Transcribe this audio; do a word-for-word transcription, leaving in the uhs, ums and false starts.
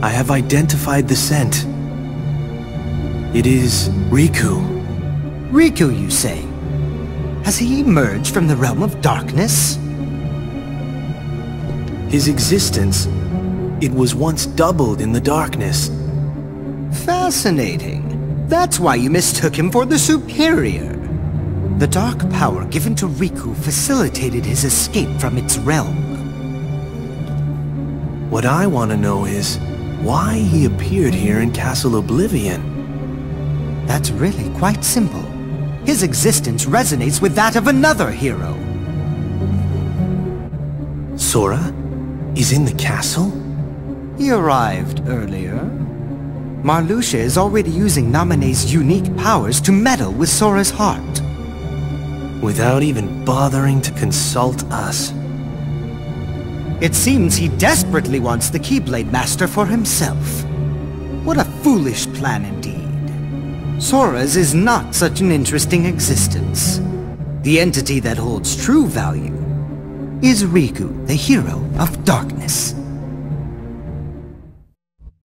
I have identified the scent. It is Riku. Riku, you say? Has he emerged from the realm of darkness? His existence, it was once doubled in the darkness. Fascinating. That's why you mistook him for the Superior. The dark power given to Riku facilitated his escape from its realm. What I want to know is why he appeared here in Castle Oblivion. That's really quite simple. His existence resonates with that of another hero. Sora is in the castle? He arrived earlier. Marluxia is already using Naminé's unique powers to meddle with Sora's heart. Without even bothering to consult us. It seems he desperately wants the Keyblade Master for himself. What a foolish plan indeed. Sora's is not such an interesting existence. The entity that holds true value is Riku, the hero of darkness.